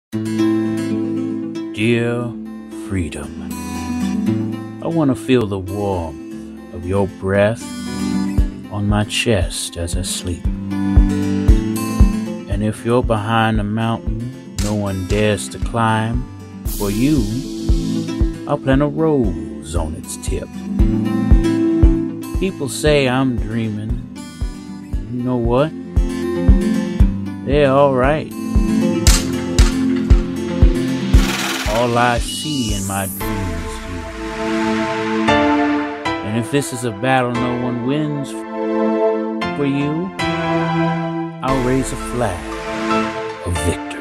Dear freedom, I want to feel the warmth of your breath on my chest as I sleep. And if you're behind a mountain no one dares to climb, for you, I'll plant a rose on its tip. People say I'm dreaming. You know what? They're alright. All I see in my dreams is you. And if this is a battle no one wins for you, I'll raise a flag of victory.